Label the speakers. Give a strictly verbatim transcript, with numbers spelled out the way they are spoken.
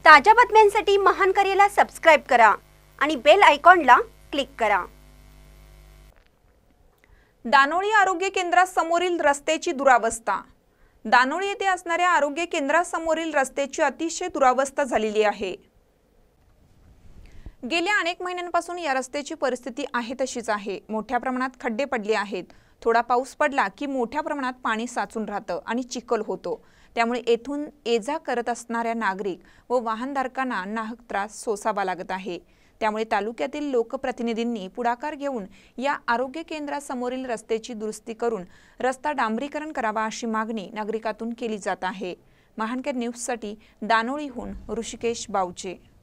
Speaker 1: ताज्या बातम्यांसाठी महानकर्याला सबस्क्राइब करा आणि बेल आयकॉनला क्लिक करा।
Speaker 2: दानोळी आरोग्य केंद्रासमोरील रस्त्याची दुरावस्था। दानोळी येथे असणाऱ्या आरोग्य केंद्रासमोरील रस्त्याची अतिशय दुरावस्था झालेली आहे। गेल्या अनेक महिन्यांपासून या रस्त्याची परिस्थिती आहे तशीच आहे। मोठ्या प्रमाणात खड्डे पडले आहेत। थोडा पाऊस पडला की मोठ्या प्रमाणात पाणी साचून राहतं आणि चिखल होतो। त्यामुळे येथून ये-जा करत असणाऱ्या नागरिक व वाहनधारकांना नाहक त्रास सोसावा लागत आहे। त्यामुळे तालुक्यातील लोकप्रतिनिधींनी पुढाकार घेऊन या आरोग्य केंद्रासमोरील रस्त्याची दुरुस्ती करून रस्ता डांबरीकरण करावा अशी मागणी नागरिकातून केली जात आहे। महानकर न्यूजसाठी दानोळीहून ऋषिकेश बावचे।